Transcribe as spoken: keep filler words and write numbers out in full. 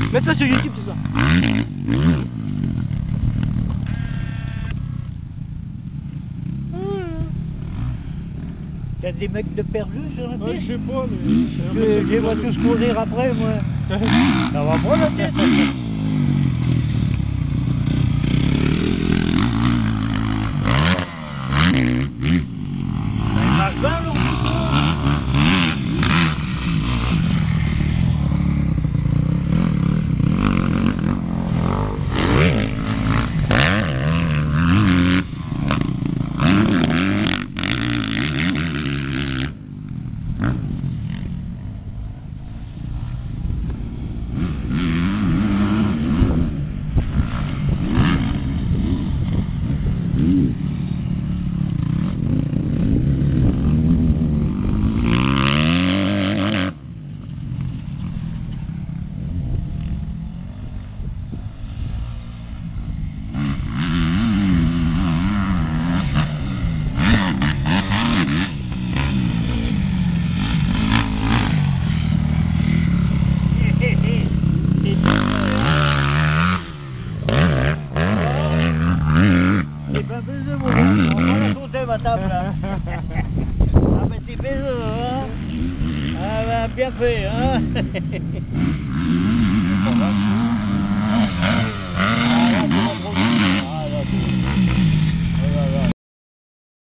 Mets ça sur YouTube, c'est ça. Y'a des mecs de perdu sur la piste? Ouais, je sais pas, mais... Je les vois tous courir après, moi. Ça va pas la tête. Ça marche bien, non? J'ai pas besoin, mon gars. On va la compter, ma table, là. Ah, mais t'es besoin, hein? Ah, bah, bien fait, hein?